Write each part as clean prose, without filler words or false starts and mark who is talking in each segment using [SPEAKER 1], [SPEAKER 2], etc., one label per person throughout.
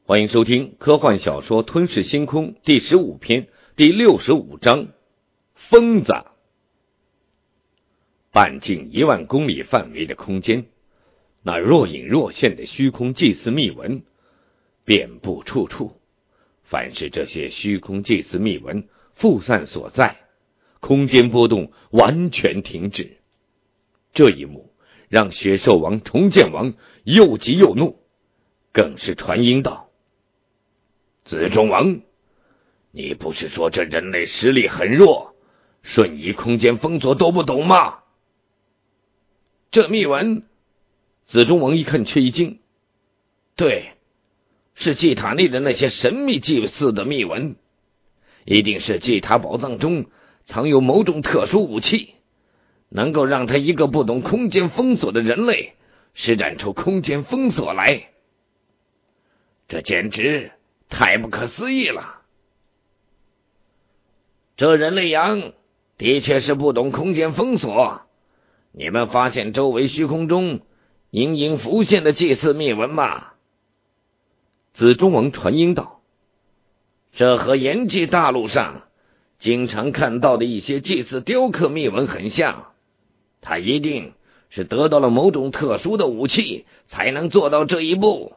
[SPEAKER 1] 欢迎收听科幻小说《吞噬星空》第15篇第65章疯子。半径1万公里范围的空间，那若隐若现的虚空祭祀密文遍布处处，凡是这些虚空祭祀密文复散所在，空间波动完全停止。这一幕让血兽王重剑王又急又怒，更是传音道：子中王，你不是说这人类实力很弱，瞬移空间封锁都不懂吗？这密文，子中王一看却一惊，对，是祭塔内的那些神秘祭祀的密文，一定是祭塔宝藏中藏有某种特殊武器，能够让他一个不懂空间封锁的人类施展出空间封锁来。这简直太不可思议了！这人类羊的确是不懂空间封锁。你们发现周围虚空中隐隐浮现的祭祀密文吗？子中王传音道：这和炎纪大陆上经常看到的一些祭祀雕刻密文很像，他一定是得到了某种特殊的武器才能做到这一步。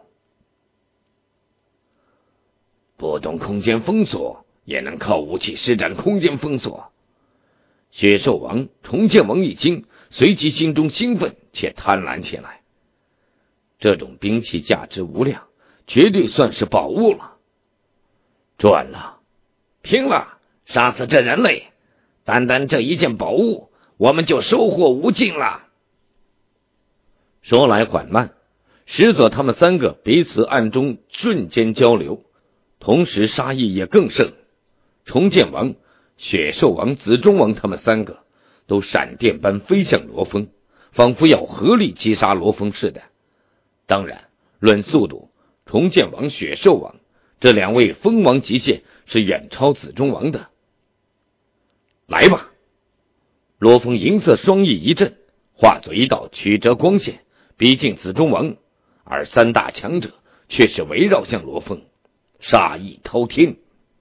[SPEAKER 1] 不懂空间封锁也能靠武器施展空间封锁。血兽王重剑王一惊，随即心中兴奋且贪婪起来。这种兵器价值无量，绝对算是宝物了。赚了，拼了，杀死这人类，单单这一件宝物，我们就收获无尽了。说来缓慢，实则他们三个彼此暗中瞬间交流，同时杀意也更盛。重剑王、血兽王、子中王他们三个都闪电般飞向罗峰，仿佛要合力击杀罗峰似的。当然，论速度，重剑王、血兽王这两位锋王极限是远超子中王的。来吧！罗峰银色双翼一震，化作一道曲折光线，逼近子中王，而三大强者却是围绕向罗峰，杀意滔天。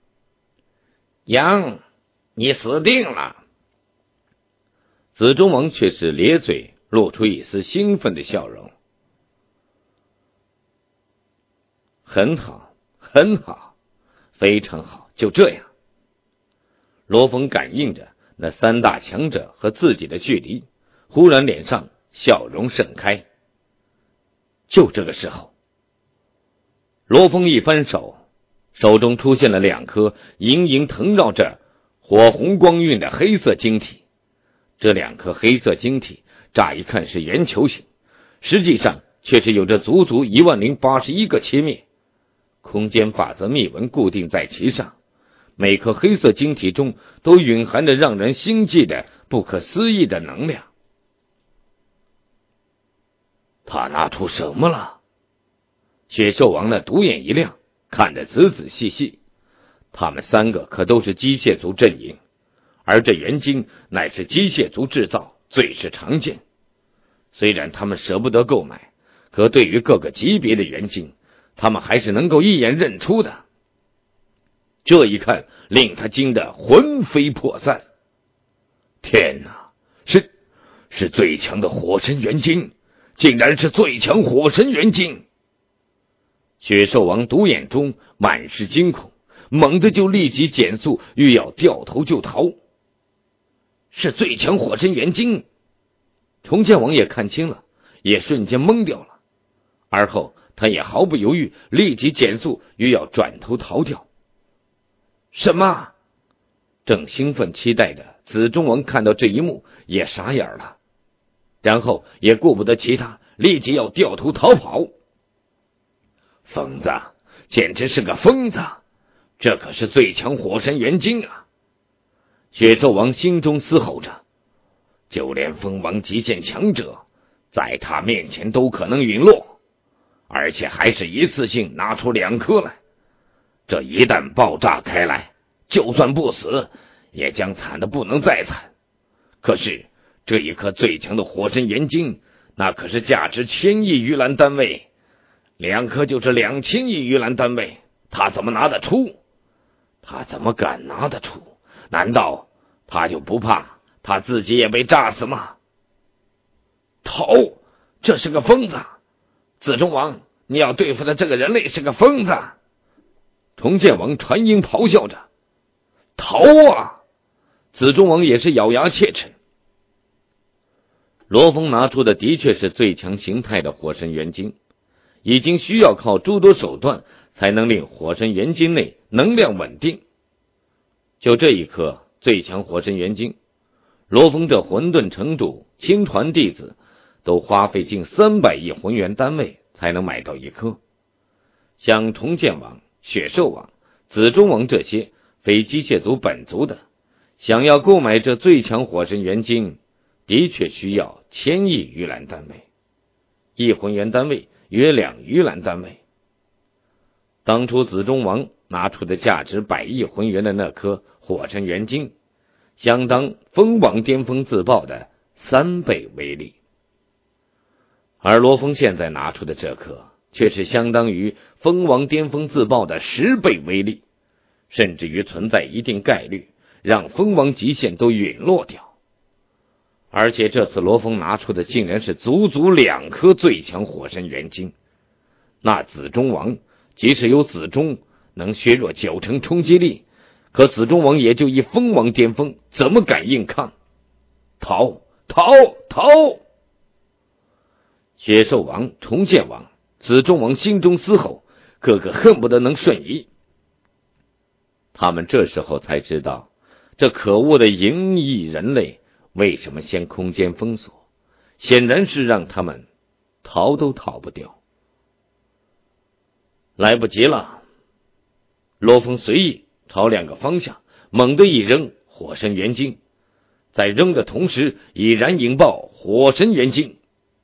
[SPEAKER 1] 羊，你死定了！子中王却是咧嘴，露出一丝兴奋的笑容。很好，很好，非常好，就这样。罗峰感应着那三大强者和自己的距离，忽然脸上笑容盛开。就这个时候，罗峰一翻手，手中出现了两颗盈盈腾绕着火红光晕的黑色晶体。这两颗黑色晶体乍一看是圆球形，实际上却是有着足足10081个切面，空间法则密文固定在其上。每颗黑色晶体中都蕴含着让人心悸的不可思议的能量。他拿出什么了？血兽王的独眼一亮，看得仔仔细细。他们三个可都是机械族阵营，而这元晶乃是机械族制造，最是常见。虽然他们舍不得购买，可对于各个级别的元晶，他们还是能够一眼认出的。这一看令他惊得魂飞魄散。天哪，是最强的火神元晶，竟然是最强火神元晶！血兽王独眼中满是惊恐，猛地就立即减速，欲要掉头就逃。是最强火神元晶！重剑王也看清了，也瞬间懵掉了，而后他也毫不犹豫，立即减速，欲要转头逃掉。什么？正兴奋期待的子中王看到这一幕也傻眼了，然后也顾不得其他，立即要掉头逃跑。疯子，简直是个疯子！这可是最强火神元晶啊！血兽王心中嘶吼着，就连风王极限强者在他面前都可能陨落，而且还是一次性拿出2颗来。这一旦爆炸开来，就算不死也将惨得不能再惨。可是这一颗最强的火神元晶，那可是价值1000亿余蓝单位， 2颗就是2000亿鱼兰单位，他怎么拿得出？他怎么敢拿得出？难道他就不怕他自己也被炸死吗？头，这是个疯子！子中王，你要对付的这个人类是个疯子！重剑王传音咆哮着：“逃啊！”子中王也是咬牙切齿。罗峰拿出的的确是最强形态的火神元晶，已经需要靠诸多手段才能令火神元晶内能量稳定。就这一颗最强火神元晶，罗峰这混沌城主、亲传弟子都花费近300亿魂元单位才能买到一颗。像重剑王、血兽王、子中王这些非机械族本族的，想要购买这最强火神元晶，的确需要1000亿鱼兰单位，一魂元单位约2鱼兰单位。当初子中王拿出的价值100亿魂元的那颗火神元晶，相当蜂王巅峰自爆的3倍威力，而罗峰现在拿出的这颗却是相当于蜂王巅峰自爆的10倍威力，甚至于存在一定概率让蜂王极限都陨落掉。而且这次罗峰拿出的竟然是足足2颗最强火神元晶，那子中王即使有子中能削弱90%冲击力，可子中王也就一蜂王巅峰，怎么敢硬抗？逃！血兽王、重剑王、子中王心中嘶吼，个个恨不得能瞬移。他们这时候才知道，这可恶的银翼人类为什么先空间封锁，显然是让他们逃都逃不掉。来不及了，罗峰随意朝2个方向猛地一扔火神元晶，在扔的同时已然引爆火神元晶。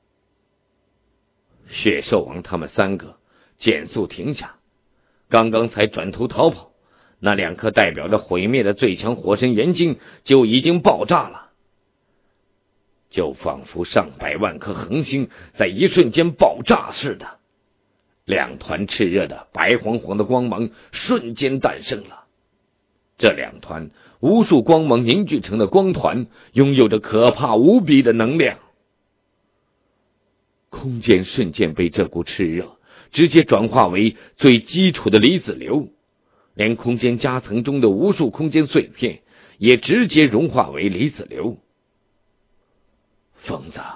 [SPEAKER 1] 血兽王他们3个减速停下，刚刚才转头逃跑，那2颗代表着毁灭的最强火神元晶就已经爆炸了，就仿佛上百万颗恒星在一瞬间爆炸似的。2团炽热的白晃晃的光芒瞬间诞生了，这2团无数光芒凝聚成的光团拥有着可怕无比的能量，空间瞬间被这股炽热直接转化为最基础的离子流，连空间夹层中的无数空间碎片也直接融化为离子流。疯子！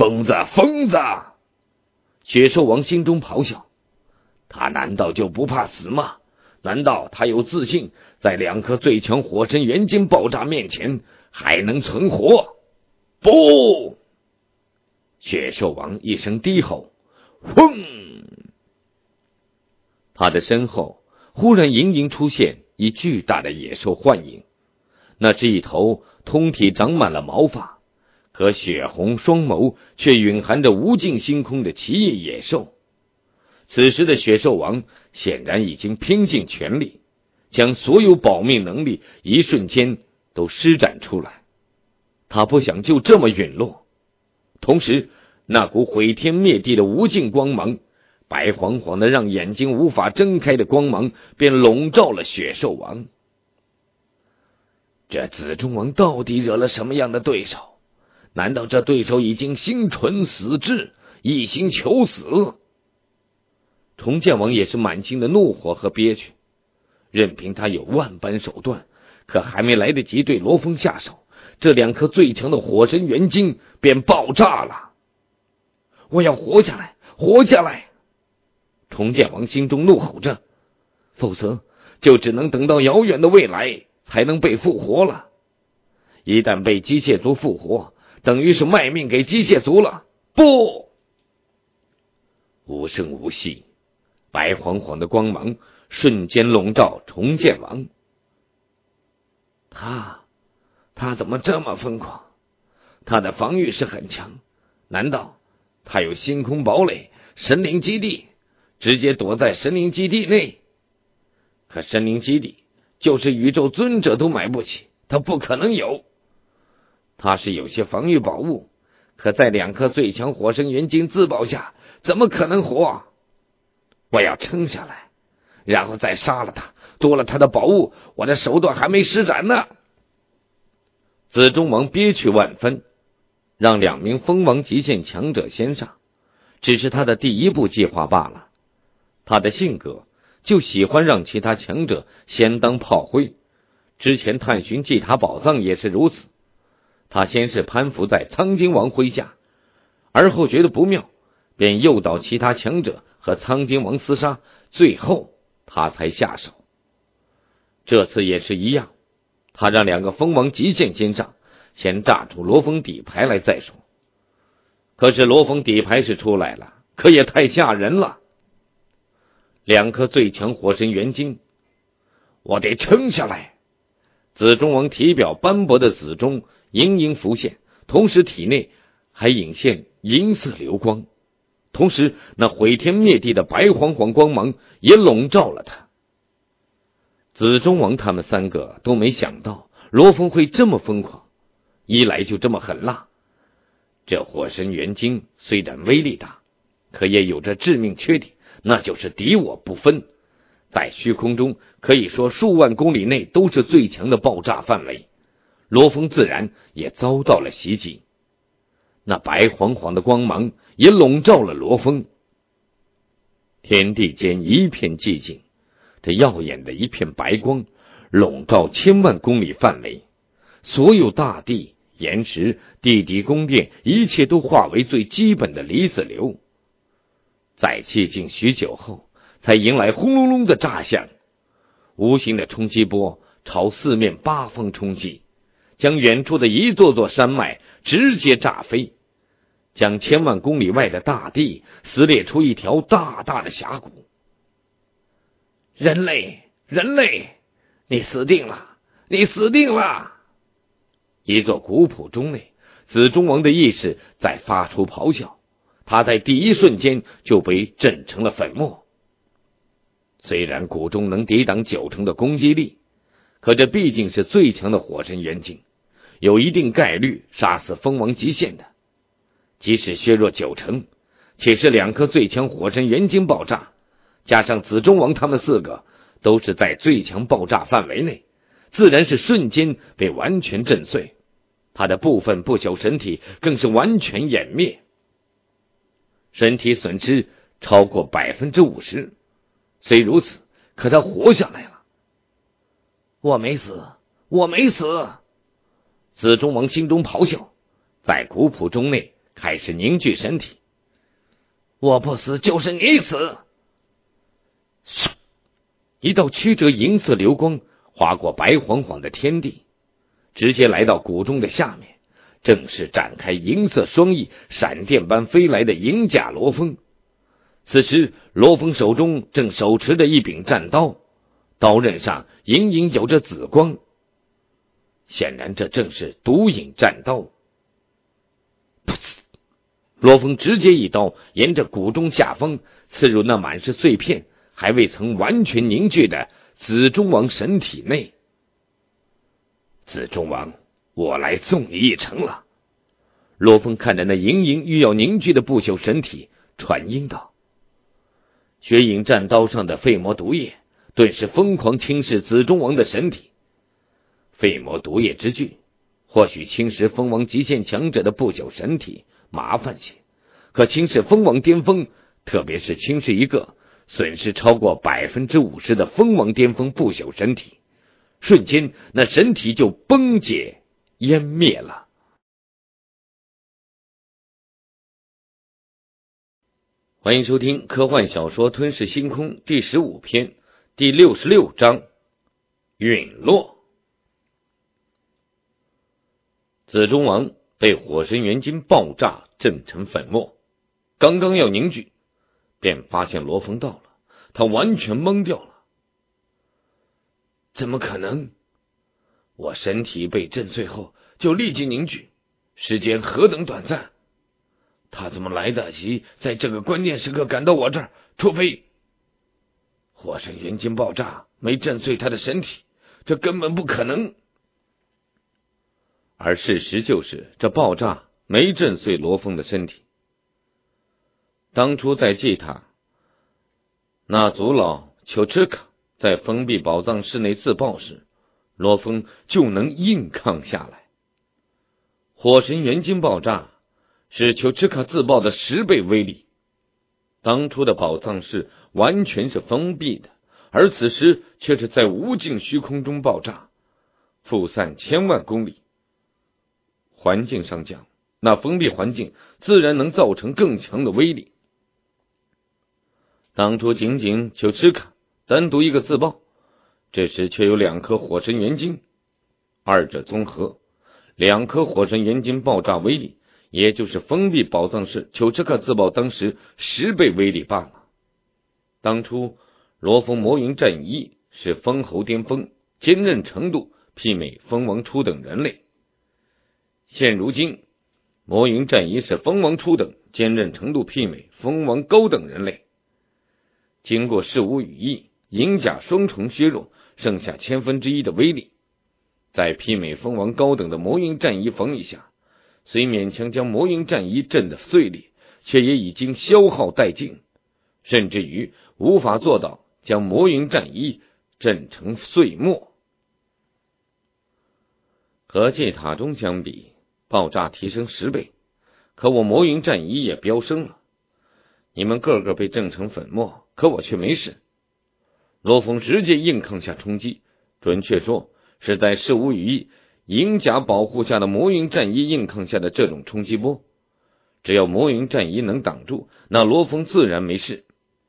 [SPEAKER 1] 血兽王心中咆哮，他难道就不怕死吗？难道他有自信在2颗最强火神元晶爆炸面前还能存活？不！血兽王一声低吼，轰！他的身后忽然隐隐出现一巨大的野兽幻影，那是一头通体长满了毛发，可血红双眸却蕴含着无尽星空的奇异野兽。此时的血兽王显然已经拼尽全力，将所有保命能力一瞬间都施展出来，他不想就这么陨落。同时那股毁天灭地的无尽光芒，白晃晃的让眼睛无法睁开的光芒便笼罩了血兽王。这子中王到底惹了什么样的对手？难道这对手已经心存死志，一心求死？重剑王也是满心的怒火和憋屈，任凭他有万般手段，可还没来得及对罗峰下手，这2颗最强的火神元晶便爆炸了。我要活下来，活下来！重剑王心中怒吼着，否则就只能等到遥远的未来才能被复活了。一旦被机械族复活，等于是卖命给机械族了。不！无声无息，白晃晃的光芒瞬间笼罩重剑王。他怎么这么疯狂？他的防御是很强，难道他有星空堡垒、神灵基地，直接躲在神灵基地内？可神灵基地就是宇宙尊者都买不起，他不可能有。他是有些防御宝物，可在2颗最强火神元晶自爆下，怎么可能活？ 我要撑下来，然后再杀了他，夺了他的宝物，我的手段还没施展呢。子中王憋屈万分，让2名封王极限强者先上，只是他的第一步计划罢了。他的性格就喜欢让其他强者先当炮灰，之前探寻祭塔宝藏也是如此。他先是攀附在苍金王麾下，而后觉得不妙，便诱导其他强者和苍金王厮杀，最后他才下手。这次也是一样，他让2个封王极限先上，先炸出罗峰底牌来再说。可是罗峰底牌是出来了，可也太吓人了。2颗最强火神元晶，我得撑下来。紫中王体表斑驳的紫中盈盈浮现，同时体内还隐现银色流光，同时那毁天灭地的白晃晃光芒也笼罩了他。紫中王他们3个都没想到罗峰会这么疯狂，一来就这么狠辣。这火神元晶虽然威力大，可也有着致命缺点，那就是敌我不分。在虚空中可以说数万公里内都是最强的爆炸范围，罗峰自然也遭到了袭击。那白晃晃的光芒也笼罩了罗峰。天地间一片寂静，这耀眼的一片白光笼罩千万公里范围，所有大地、岩石、地底宫殿，一切都化为最基本的离子流。在寂静许久后，才迎来轰隆隆的炸响，无形的冲击波朝4面8方冲击，将远处的一座座山脉直接炸飞，将千万公里外的大地撕裂出一条大大的峡谷。人类，你死定了，你死定了！一座古堡中内，紫中王的意识在发出咆哮，他在第一瞬间就被震成了粉末。虽然谷中能抵挡90%的攻击力，可这毕竟是最强的火神元晶，有一定概率杀死封王极限的。即使削弱90%，且是2颗最强火神元晶爆炸，加上紫中王他们4个都是在最强爆炸范围内，自然是瞬间被完全震碎，他的部分不朽神体更是完全湮灭，身体损失超过 50%。虽如此，可他活下来了。我没死，我没死！紫中王心中咆哮，在古堡中内开始凝聚神体。我不死就是你死！一道曲折银色流光划过白晃晃的天地，直接来到谷中的下面，正是展开银色双翼，闪电般飞来的银甲罗峰。此时罗峰手中正手持着一柄战刀，刀刃上隐隐有着紫光，显然这正是毒影战刀。罗峰直接一刀沿着谷中下方刺入那满是碎片还未曾完全凝聚的紫中王神体内。紫中王，我来送你一程了。罗峰看着那盈盈欲要凝聚的不朽神体，传音道。血影战刀上的废魔毒液顿时疯狂侵蚀紫中王的身体。废魔毒液之巨，或许侵蚀封王极限强者的不朽神体麻烦些，可侵蚀封王巅峰，特别是侵蚀一个损失超过 50% 的封王巅峰不朽神体，瞬间那神体就崩解湮灭了。欢迎收听科幻小说《吞噬星空》第15篇第66章陨落。紫中王被火神元晶爆炸震成粉末，刚刚要凝聚，便发现罗峰到了，他完全懵掉了。怎么可能？我身体被震碎后就立即凝聚，时间何等短暂，他怎么来得及在这个关键时刻赶到我这儿？除非火神元晶爆炸没震碎他的身体，这根本不可能。而事实就是，这爆炸没震碎罗峰的身体。当初在祭塔， 那族老丘吃卡在封闭宝藏室内自爆时，罗峰就能硬抗下来。火神元晶爆炸是丘吃卡自爆的10倍威力。当初的宝藏室完全是封闭的，而此时却是在无尽虚空中爆炸，辐散千万公里。环境上讲，那封闭环境自然能造成更强的威力。当初仅仅丘吃卡单独一个自爆，这时却有2颗火神元晶，二者综合，2颗火神元晶爆炸威力，也就是封闭宝藏室丘吃卡自爆当时10倍威力罢了。当初罗峰魔云战衣是封侯巅峰，坚韧程度媲美蜂王初等人类。现如今魔云战衣是蜂王初等，坚韧程度媲美蜂王高等人类。经过事无羽翼，银甲双重削弱，剩下1/1000的威力，在媲美蜂王高等的魔云战衣防御下，虽勉强将魔云战衣震得碎裂，却也已经消耗殆尽，甚至于无法做到将魔云战衣震成碎末。和祭塔中相比，爆炸提升10倍，可我魔云战衣也飙升了。你们个个被震成粉末，可我却没事。罗峰直接硬抗下冲击，准确说是在事无羽翼银甲保护下的魔云战衣硬抗下的这种冲击波。只要魔云战衣能挡住，那罗峰自然没事。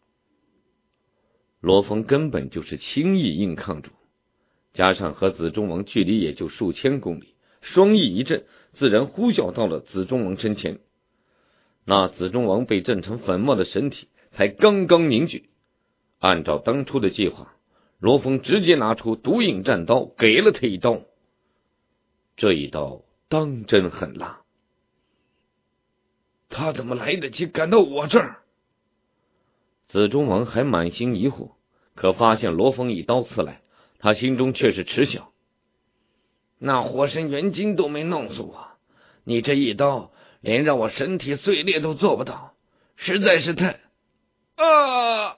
[SPEAKER 1] 罗峰根本就是轻易硬抗住，加上和紫中王距离也就数千公里，双翼一震，自然呼啸到了紫中王身前。那紫中王被震成粉末的身体才刚刚凝聚，按照当初的计划，罗峰直接拿出毒影战刀给了他一刀。这一刀当真狠辣。他怎么来得及赶到我这儿？紫中王还满心疑惑，可发现罗峰一刀刺来，他心中却是耻笑。那火神元晶都没弄死我，你这一刀连让我身体碎裂都做不到，实在是太……啊！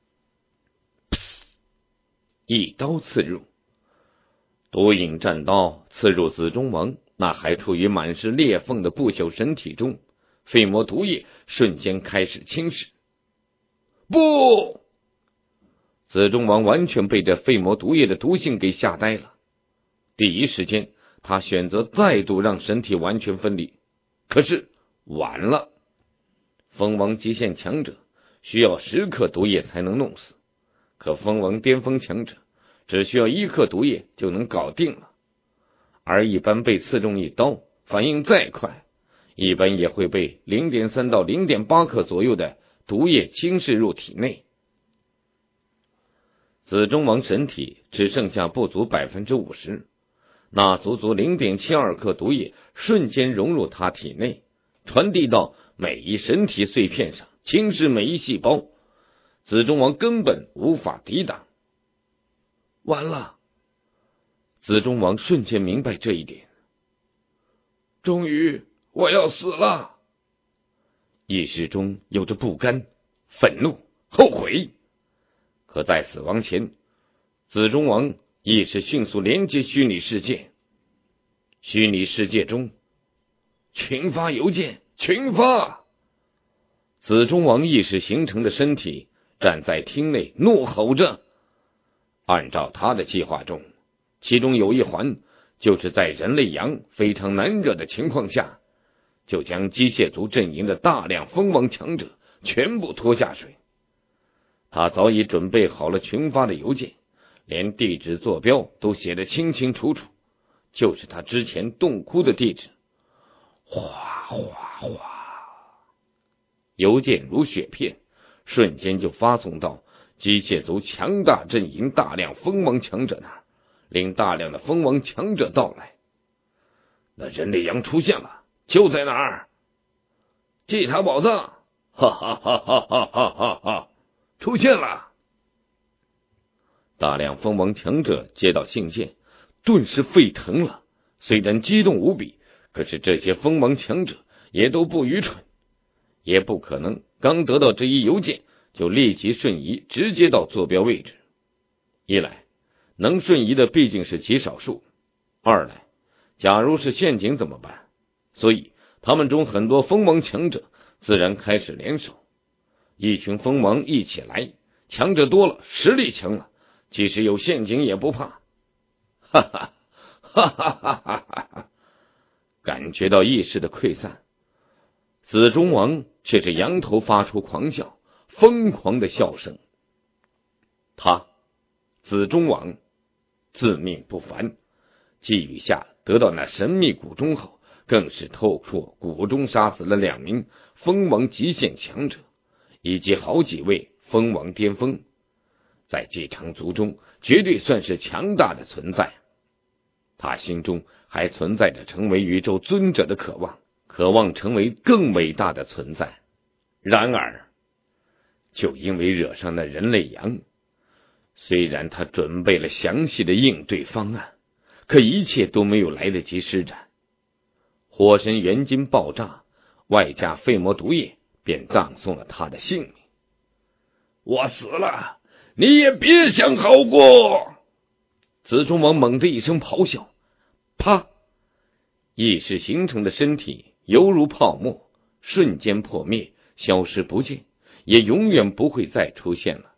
[SPEAKER 1] 一刀刺入，毒影战刀刺入紫中王那还处于满是裂缝的不朽身体中，废魔毒液瞬间开始侵蚀。不！紫中王完全被这废魔毒液的毒性给吓呆了。第一时间，他选择再度让身体完全分离，可是晚了。蜂王极限强者需要10克毒液才能弄死，可蜂王巅峰强者只需要1克毒液就能搞定了。而一般被刺中一刀，反应再快，一般也会被 0.3 到 0.8 克左右的毒液侵蚀入体内。紫中王身体只剩下不足 50%， 那足足 0.72 克毒液瞬间融入他体内，传递到每一身体碎片上，侵蚀每一细胞。紫中王根本无法抵挡。完了！紫中王瞬间明白这一点。终于，我要死了！意识中有着不甘、愤怒、后悔。可在死亡前，紫中王意识迅速连接虚拟世界。虚拟世界中，群发邮件，群发！紫中王意识形成的身体站在厅内怒吼着。按照他的计划中，其中有一环就是在人类阳非常难惹的情况下，就将机械族阵营的大量蜂王强者全部拖下水。他早已准备好了群发的邮件，连地址坐标都写得清清楚楚，就是他之前洞窟的地址。哗哗哗，邮件如雪片，瞬间就发送到机械族强大阵营大量蜂王强者那儿，令大量的蜂王强者到来。那人类羊出现了，就在哪儿？祭塔宝藏！哈哈哈哈哈哈哈哈！出现了！大量蜂王强者接到信件，顿时沸腾了。虽然激动无比，可是这些蜂王强者也都不愚蠢，也不可能刚得到这一邮件就立即瞬移直接到坐标位置。一来，能瞬移的毕竟是极少数；二来，假如是陷阱怎么办？所以他们中很多锋芒强者自然开始联手。一群锋芒一起来，强者多了，实力强了，即使有陷阱也不怕。哈哈哈哈哈哈哈哈！感觉到意识的溃散，紫中王却是仰头发出狂笑，疯狂的笑声。他紫中王自命不凡，继雨下得到那神秘古钟后，更是透过古钟杀死了2名锋王极限强者，以及好几位锋王巅峰，在继承族中绝对算是强大的存在。他心中还存在着成为宇宙尊者的渴望，渴望成为更伟大的存在。然而，就因为惹上那人类羊，虽然他准备了详细的应对方案，可一切都没有来得及施展。火神元金爆炸，外加废魔毒液，便葬送了他的性命。我死了，你也别想好过！紫中王猛地一声咆哮，啪！意识形成的身体犹如泡沫，瞬间破灭，消失不见，也永远不会再出现了。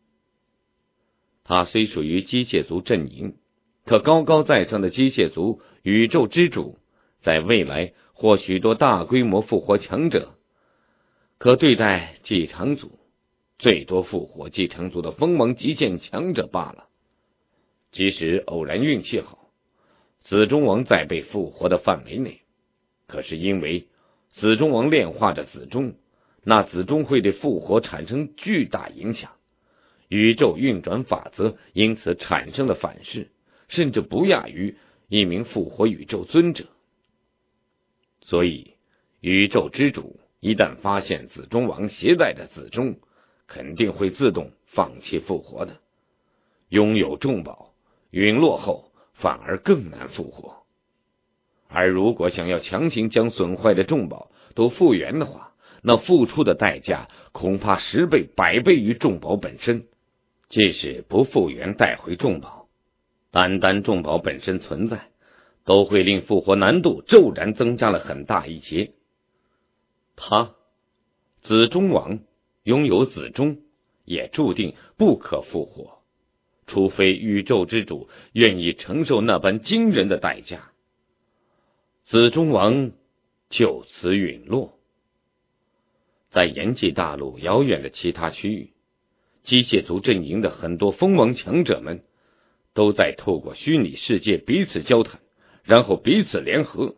[SPEAKER 1] 他虽属于机械族阵营，可高高在上的机械族宇宙之主，在未来或许多大规模复活强者，可对待继承族，最多复活继承族的锋芒极限强者罢了。即使偶然运气好，紫中王在被复活的范围内，可是因为紫中王炼化着紫中，那紫中会对复活产生巨大影响，宇宙运转法则因此产生了反噬，甚至不亚于一名复活宇宙尊者。所以宇宙之主一旦发现紫中王携带着紫中，肯定会自动放弃复活的。拥有重宝，陨落后反而更难复活。而如果想要强行将损坏的重宝都复原的话，那付出的代价恐怕10倍、100倍于重宝本身。即使不复原带回重宝，单单重宝本身存在，都会令复活难度骤然增加了很大一截。他紫中王拥有紫中，也注定不可复活，除非宇宙之主愿意承受那般惊人的代价。紫中王就此陨落。在炎纪大陆遥远的其他区域，机械族阵营的很多锋芒强者们都在透过虚拟世界彼此交谈，然后彼此联合。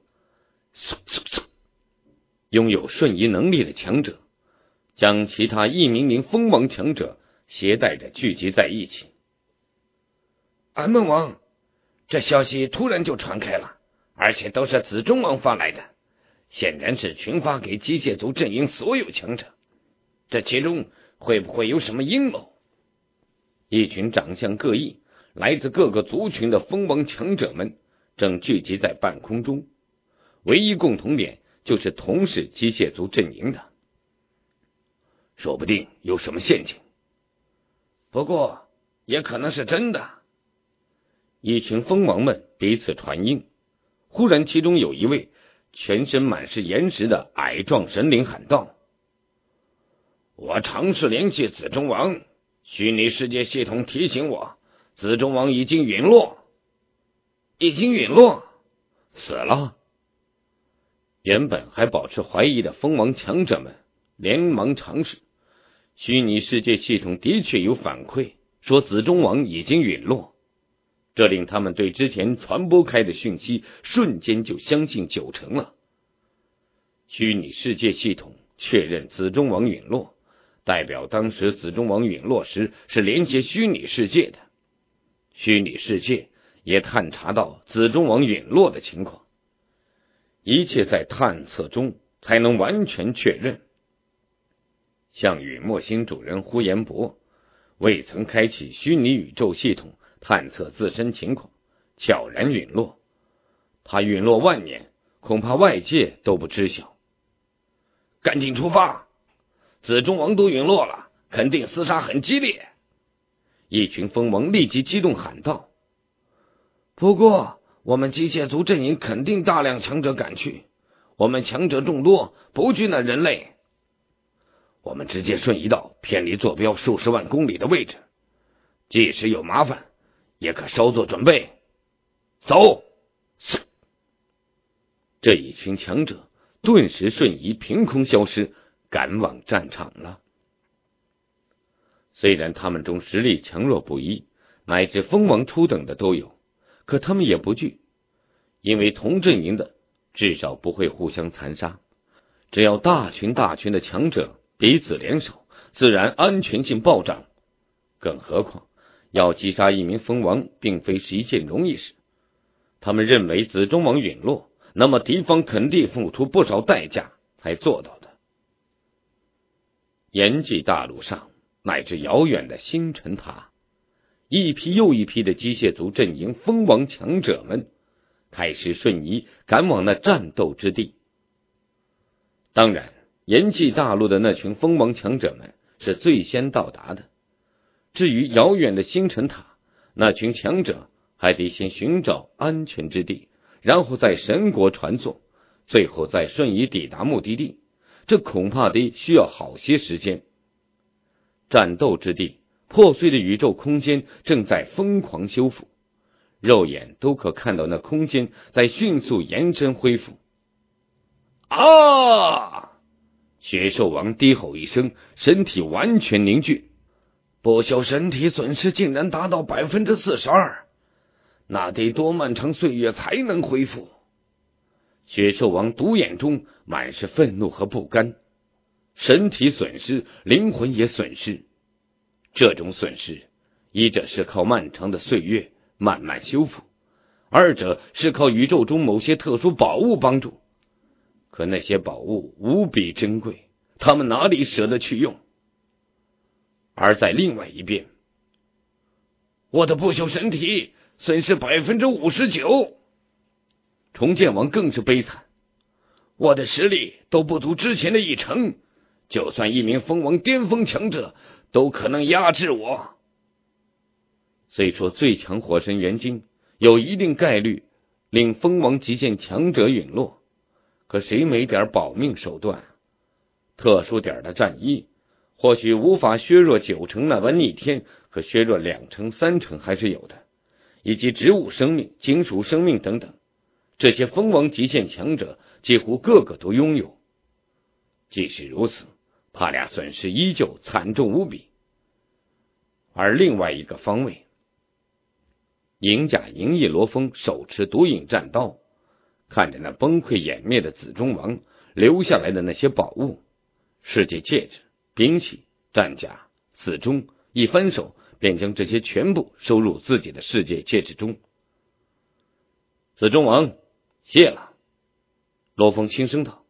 [SPEAKER 1] 拥有瞬移能力的强者将其他一名名锋芒强者携带着聚集在一起。安梦王，这消息突然就传开了，而且都是紫中王发来的，显然是群发给机械族阵营所有强者，这其中会不会有什么阴谋？一群长相各异、来自各个族群的锋芒强者们正聚集在半空中，唯一共同点就是同是机械族阵营的。说不定有什么陷阱，不过也可能是真的。一群锋芒们彼此传音，忽然其中有一位全身满是岩石的矮壮神灵喊道：我尝试联系紫中王，虚拟世界系统提醒我，紫中王已经陨落。已经陨落？死了？原本还保持怀疑的锋芒强者们连忙尝试，虚拟世界系统的确有反馈，说紫中王已经陨落。这令他们对之前传播开的讯息瞬间就相信90%了。虚拟世界系统确认紫中王陨落，代表当时紫中王陨落时是连接虚拟世界的，虚拟世界也探查到紫中王陨落的情况，一切在探测中才能完全确认。像陨墨星主人呼延博未曾开启虚拟宇宙系统探测自身情况，悄然陨落。他陨落万年，恐怕外界都不知晓。赶紧出发！紫中王都陨落了， 肯定厮杀很激烈。一群蜂王立即激动喊道：不过我们机械族阵营肯定大量强者赶去，我们强者众多，不惧那人类。我们直接瞬移到偏离坐标数十万公里的位置，即使有麻烦也可稍作准备。走！这一群强者顿时瞬移，凭空消失，赶往战场了。虽然他们中实力强弱不一，乃至蜂王初等的都有，可他们也不惧，因为同阵营的至少不会互相残杀，只要大群大群的强者彼此联手，自然安全性暴涨。更何况要击杀一名蜂王并非是一件容易事，他们认为子中王陨落，那么敌方肯定付出不少代价才做到的。延纪大陆上乃至遥远的星辰塔，一批又一批的机械族阵营蜂王强者们开始瞬移赶往那战斗之地。当然，延纪大陆的那群蜂王强者们是最先到达的，至于遥远的星辰塔，那群强者还得先寻找安全之地，然后在神国传送，最后再瞬移抵达目的地，这恐怕得需要好些时间。战斗之地，破碎的宇宙空间正在疯狂修复，肉眼都可看到那空间在迅速延伸恢复。啊！血兽王低吼一声，身体完全凝聚，不朽身体损失竟然达到 42%， 那得多漫长岁月才能恢复？血兽王独眼中满是愤怒和不甘，身体损失，灵魂也损失。这种损失，一者是靠漫长的岁月慢慢修复，二者是靠宇宙中某些特殊宝物帮助。可那些宝物无比珍贵，他们哪里舍得去用？而在另外一边，我的不朽身体损失 59%， 重建王更是悲惨，我的实力都不足之前的1成，就算一名蜂王巅峰强者都可能压制我。虽说最强火神元晶有一定概率令蜂王极限强者陨落，可谁没点保命手段？特殊点的战衣或许无法削弱9成那般逆天，可削弱2成3成还是有的，以及植物生命、金属生命等等，这些蜂王极限强者几乎个个都拥有。即使如此，他俩损失依旧惨重无比。而另外一个方位，银甲银翼罗峰手持毒影战刀，看着那崩溃湮灭的紫中王留下来的那些宝物，世界戒指、兵器、战甲、死中，一分手便将这些全部收入自己的世界戒指中。紫中王，谢了。罗峰轻声道。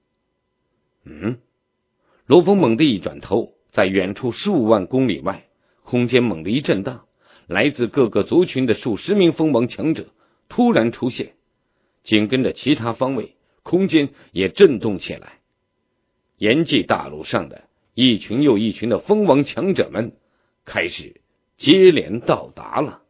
[SPEAKER 1] 罗峰猛地一转头，在远处数万公里外，空间猛地一震荡，来自各个族群的数十名蜂王强者突然出现，紧跟着其他方位，空间也震动起来。延纪大陆上的一群又一群的蜂王强者们开始接连到达了。